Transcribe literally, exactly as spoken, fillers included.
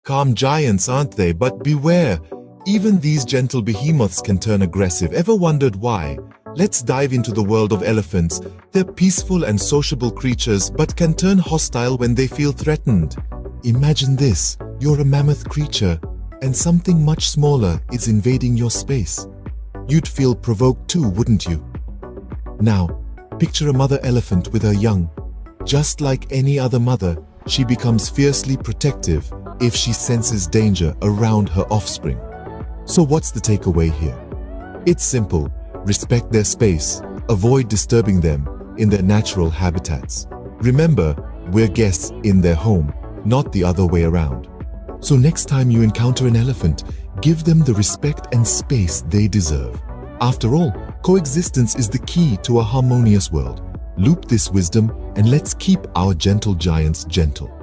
Calm giants, aren't they? But beware, even these gentle behemoths can turn aggressive. Ever wondered why? Let's dive into the world of elephants. They're peaceful and sociable creatures, but can turn hostile when they feel threatened. Imagine this, you're a mammoth creature, and something much smaller is invading your space. You'd feel provoked too, wouldn't you? Now, picture a mother elephant with her young. Just like any other mother, she becomes fiercely protective if she senses danger around her offspring. So what's the takeaway here? It's simple. Respect their space. Avoid disturbing them in their natural habitats. Remember, we're guests in their home, not the other way around. So next time you encounter an elephant, give them the respect and space they deserve. After all, coexistence is the key to a harmonious world. Loop this wisdom and let's keep our gentle giants gentle.